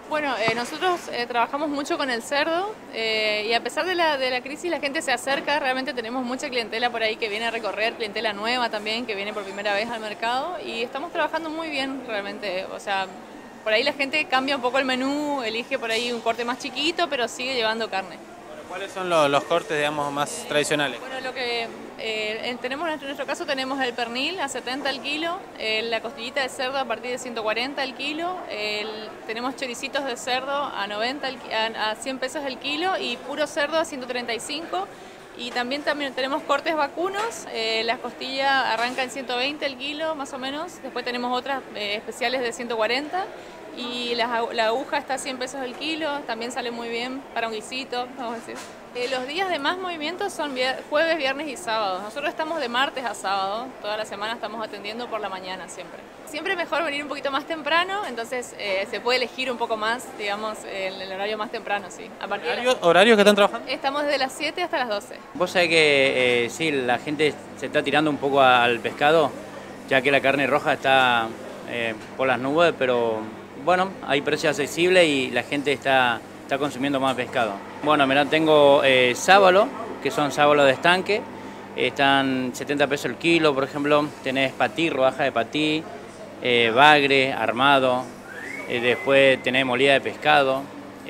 Bueno, nosotros trabajamos mucho con el cerdo y a pesar de la crisis la gente se acerca, realmente tenemos mucha clientela por ahí que viene a recorrer, clientela nueva también que viene por primera vez al mercado y estamos trabajando muy bien realmente, o sea, por ahí la gente cambia un poco el menú, elige por ahí un corte más chiquito, pero sigue llevando carne. Bueno, ¿cuáles son los cortes, digamos, más tradicionales? Bueno, lo que tenemos en nuestro caso tenemos el pernil a 70 el kilo, la costillita de cerdo a partir de 140 el kilo, tenemos choricitos de cerdo a 90 a 100 pesos el kilo y puro cerdo a 135. Y también tenemos cortes vacunos, la costilla arranca en 120 el kilo más o menos, después tenemos otras especiales de 140 y la aguja está a 100 pesos el kilo, también sale muy bien para un guisito, vamos a decir. Los días de más movimiento son jueves, viernes y sábados. Nosotros estamos de martes a sábado, toda la semana estamos atendiendo por la mañana siempre. Siempre es mejor venir un poquito más temprano, entonces se puede elegir un poco más, digamos, el horario más temprano, sí. A partir ¿Horarios que están trabajando? Estamos desde las 7 hasta las 12. Vos sabés que sí, la gente se está tirando un poco al pescado, ya que la carne roja está por las nubes, pero bueno, hay precios accesibles y la gente está consumiendo más pescado. Bueno, mirá, tengo sábalo, que son sábalos de estanque, están 70 pesos el kilo, por ejemplo, tenés patí, rodaja de patí, bagre, armado, después tenés molida de pescado.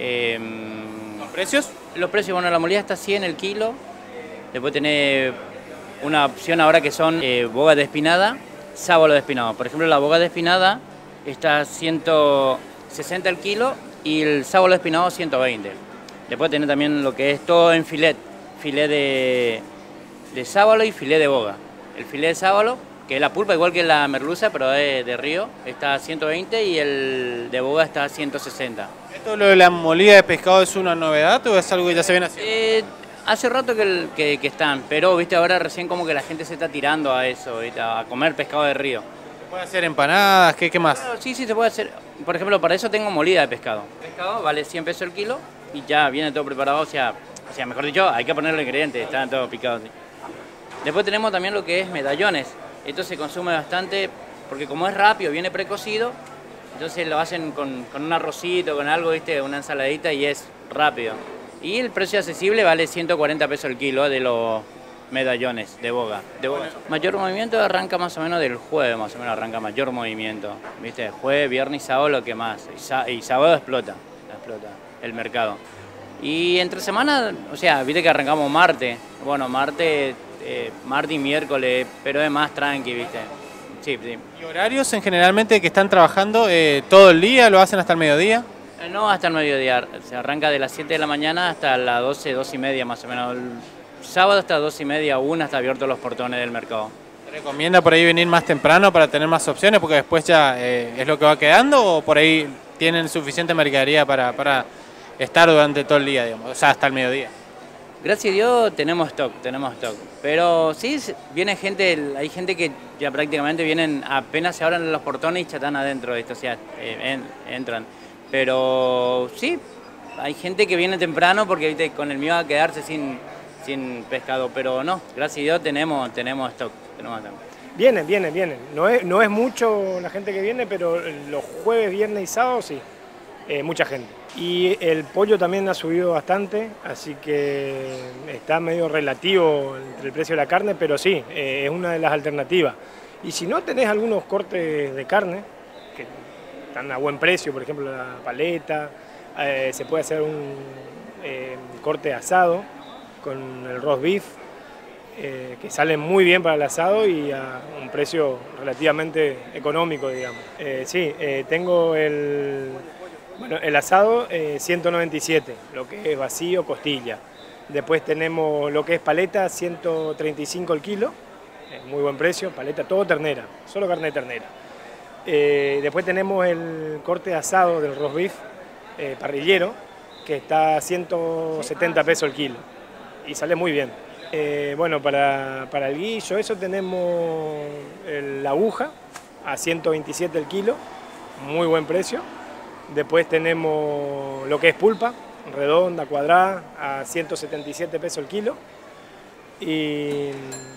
¿Los precios? Los precios, bueno, la molida está a 100 el kilo, después tenés una opción ahora que son boga de espinada, sábalo de espinado. Por ejemplo, la boga de espinada está a 160 el kilo y el sábalo de espinado 120. Después tenés también lo que es todo en filet de sábalo y filet de boga. El filet de sábalo, que es la pulpa igual que la merluza, pero es de río, está a 120 y el de boga está a 160. ¿Esto lo de la molida de pescado es una novedad o es algo que ya se viene haciendo? Hace rato que están, pero viste ahora recién como que la gente se está tirando a eso, ¿viste? A comer pescado de río. ¿Se puede hacer empanadas? ¿Qué más? Claro, sí, se puede hacer. Por ejemplo, para eso tengo molida de pescado. Pescado vale 100 pesos el kilo y ya viene todo preparado, o sea, mejor dicho, hay que ponerle los ingredientes, están todos picados. Después tenemos también lo que es medallones. Esto se consume bastante porque como es rápido, viene precocido, entonces lo hacen con un arrocito, con algo, ¿viste? Una ensaladita y es rápido. Y el precio accesible vale 140 pesos el kilo de los medallones de boga. Mayor movimiento arranca más o menos del jueves, más o menos arranca mayor movimiento. ¿Viste? Jueves, viernes y sábado lo que más. Y sábado explota el mercado. Y entre semana, o sea, viste que arrancamos martes. Bueno, martes y miércoles, pero es más tranqui, ¿viste? Sí. ¿Y horarios en generalmente que están trabajando todo el día? ¿Lo hacen hasta el mediodía? No, hasta el mediodía. Se arranca de las 7 de la mañana hasta las 12, 12 y media más o menos. El sábado hasta 2 y media, 1 está abiertos los portones del mercado. ¿Te recomienda por ahí venir más temprano para tener más opciones? Porque después ya es lo que va quedando o por ahí tienen suficiente mercadería para estar durante todo el día, digamos, o sea, hasta el mediodía. Gracias a Dios tenemos stock. Pero sí, viene gente, hay gente que ya prácticamente vienen, apenas se abren los portones y ya están adentro, ¿viste? O sea, entran. Pero sí, hay gente que viene temprano porque, ¿viste? Con el miedo a quedarse sin pescado, pero no, gracias a Dios tenemos stock. Vienen. No es mucho la gente que viene, pero los jueves, viernes y sábados sí, mucha gente. Y el pollo también ha subido bastante, así que está medio relativo entre el precio de la carne, pero sí, es una de las alternativas. Y si no tenés algunos cortes de carne, que están a buen precio, por ejemplo la paleta, se puede hacer un corte asado con el roast beef, que sale muy bien para el asado y a un precio relativamente económico, digamos. Tengo el asado 197, lo que es vacío, costilla. Después tenemos lo que es paleta, 135 el kilo, muy buen precio, paleta todo ternera, solo carne de ternera. Después tenemos el corte asado del roast beef parrillero, que está a 170 pesos el kilo y sale muy bien. Para el guillo, eso tenemos la aguja a 127 el kilo, muy buen precio. Después tenemos lo que es pulpa, redonda, cuadrada, a 177 pesos el kilo. Y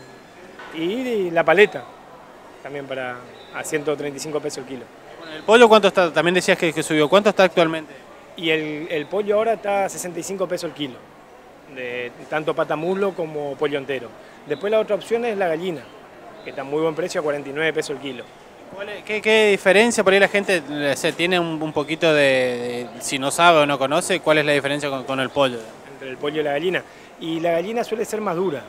la paleta, también a 135 pesos el kilo. Bueno, ¿el pollo cuánto está? También decías que subió. ¿Cuánto está actualmente? Y el pollo ahora está a 65 pesos el kilo, de tanto patamuslo como pollo entero. Después la otra opción es la gallina, que está a muy buen precio, a 49 pesos el kilo. ¿Qué diferencia por ahí la gente se tiene un poquito si no sabe o no conoce, cuál es la diferencia con el pollo? Entre el pollo y la gallina. Y la gallina suele ser más dura,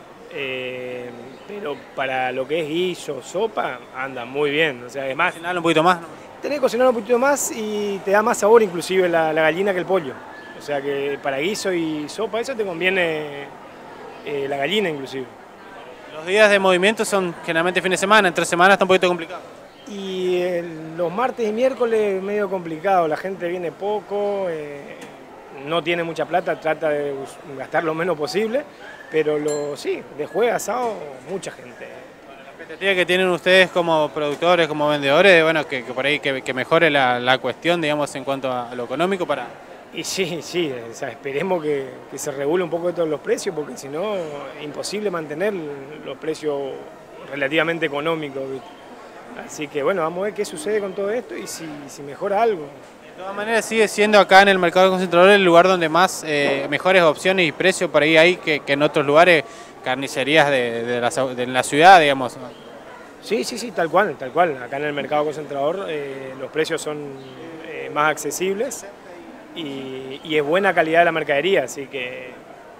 pero para lo que es guiso, sopa, anda muy bien. O sea, además, Cocinar un poquito más, ¿no? tenés que cocinar un poquito más y te da más sabor inclusive la gallina que el pollo. O sea que para guiso y sopa eso te conviene la gallina inclusive. Los días de movimiento son generalmente fin de semana, entre semanas está un poquito complicado. Y los martes y miércoles medio complicado, la gente viene poco, no tiene mucha plata, trata de gastar lo menos posible, pero sí, de jueves a sábado mucha gente. La expectativa que tienen ustedes como productores, como vendedores, bueno, que por ahí que mejore la cuestión, digamos, en cuanto a lo económico para... Y sí, o sea, esperemos que se regule un poco de todos los precios, porque si no, es imposible mantener los precios relativamente económicos, ¿viste? Así que bueno, vamos a ver qué sucede con todo esto y si mejora algo. De todas maneras sigue siendo acá en el mercado concentrador el lugar donde más mejores opciones y precios por ahí hay que en otros lugares, carnicerías de la ciudad, digamos. Sí, tal cual. Acá en el mercado concentrador los precios son más accesibles y es buena calidad la mercadería, así que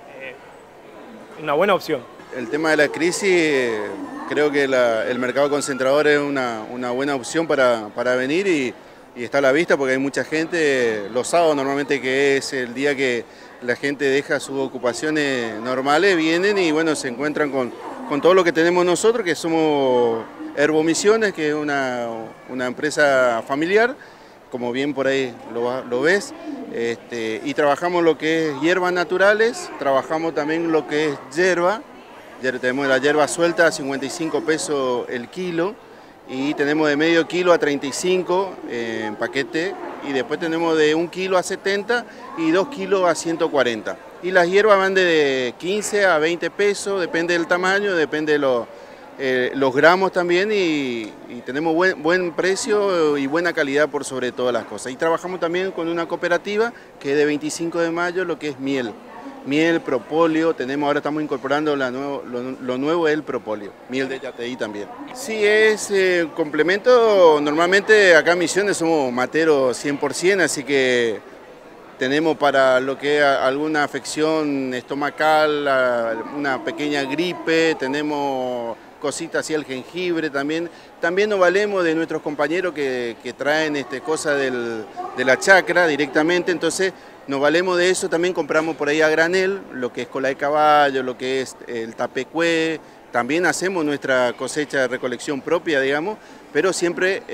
una buena opción. El tema de la crisis, creo que el mercado concentrador es una buena opción para venir y está a la vista porque hay mucha gente, los sábados normalmente que es el día que la gente deja sus ocupaciones normales, vienen y bueno, se encuentran con todo lo que tenemos nosotros, que somos Herbomisiones, que es una empresa familiar, como bien por ahí lo ves, y trabajamos lo que es hierbas naturales, trabajamos también lo que es hierba. Tenemos la hierba suelta a 55 pesos el kilo y tenemos de medio kilo a 35 en paquete y después tenemos de 1 kilo a 70 y 2 kilos a 140. Y las hierbas van de 15 a 20 pesos, depende del tamaño, depende de los gramos también y tenemos buen precio y buena calidad por sobre todas las cosas. Y trabajamos también con una cooperativa que es de 25 de mayo, lo que es miel. Miel, propóleo, ahora estamos incorporando lo nuevo es el propóleo, miel de Yateí también. Sí, es complemento, normalmente acá en Misiones somos materos 100%, así que tenemos para lo que es alguna afección estomacal, una pequeña gripe, tenemos cositas así, el jengibre también. También nos valemos de nuestros compañeros que traen cosas de la chacra directamente, entonces nos valemos de eso, también compramos por ahí a granel, lo que es cola de caballo, lo que es el tapecué, también hacemos nuestra cosecha de recolección propia, digamos, pero siempre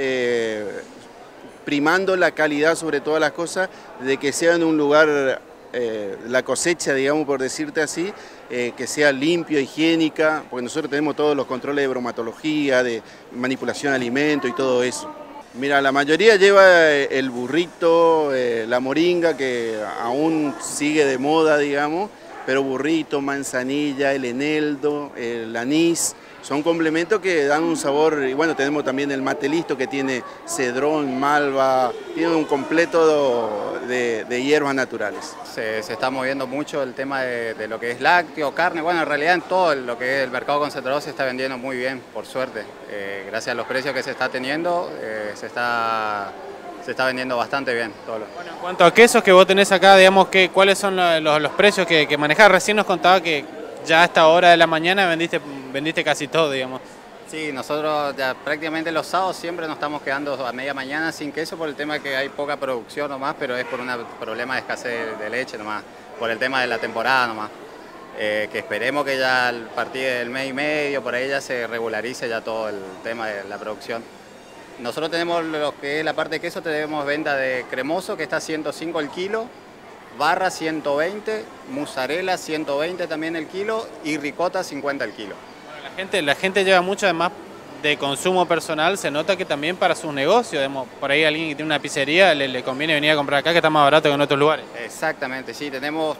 primando la calidad sobre todas las cosas, de que sea en un lugar, la cosecha, digamos, por decirte así, que sea limpia, higiénica, porque nosotros tenemos todos los controles de bromatología, de manipulación de alimentos y todo eso. Mira, la mayoría lleva el burrito, la moringa, que aún sigue de moda, digamos, pero burrito, manzanilla, el eneldo, el anís, son complementos que dan un sabor, y bueno, tenemos también el mate listo que tiene cedrón, malva, tiene un completo de hierbas naturales. Se está moviendo mucho el tema de lo que es lácteo, carne, bueno, en realidad en todo lo que es el mercado concentrador se está vendiendo muy bien, por suerte. Gracias a los precios que se está teniendo, se está vendiendo bastante bien. Bueno, en cuanto a quesos que vos tenés acá, digamos, ¿cuáles son los precios que manejás? Recién nos contaba que ya a esta hora de la mañana vendiste casi todo, digamos. Sí, nosotros ya prácticamente los sábados siempre nos estamos quedando a media mañana sin queso por el tema de que hay poca producción nomás, pero es por un problema de escasez de leche nomás, por el tema de la temporada nomás. Que esperemos que ya a partir del mes y medio, por ahí ya se regularice ya todo el tema de la producción. Nosotros tenemos lo que es la parte de queso, tenemos venta de cremoso que está a 105 el kilo, barra 120, mozzarella 120 también el kilo y ricota 50 el kilo. Bueno, la gente lleva mucho además de consumo personal, se nota que también para sus negocios, digamos, por ahí alguien que tiene una pizzería le conviene venir a comprar acá que está más barato que en otros lugares. Exactamente, sí, tenemos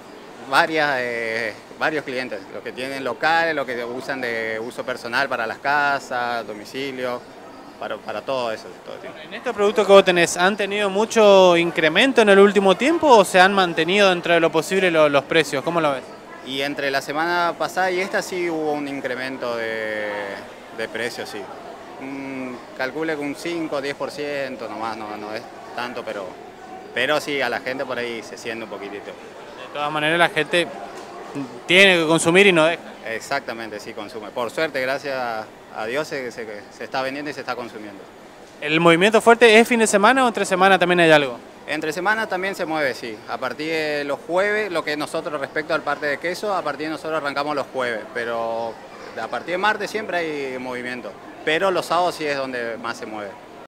varios clientes, los que tienen locales, los que usan de uso personal para las casas, domicilio. para todo eso. Todo el tiempo. En estos productos que vos tenés, ¿han tenido mucho incremento en el último tiempo o se han mantenido dentro de lo posible los precios? ¿Cómo lo ves? Y entre la semana pasada y esta sí hubo un incremento de precios, sí. Calcule que un 5, 10% nomás, no es tanto, pero sí a la gente por ahí se siente un poquitito. De todas maneras la gente tiene que consumir y no deja. Exactamente, sí consume. Por suerte, gracias a Dios se está vendiendo y se está consumiendo. ¿El movimiento fuerte es fin de semana o entre semana también hay algo? Entre semana también se mueve, sí. A partir de los jueves, lo que nosotros respecto al parte de queso, a partir de nosotros arrancamos los jueves, pero a partir de martes siempre hay movimiento. Pero los sábados sí es donde más se mueve.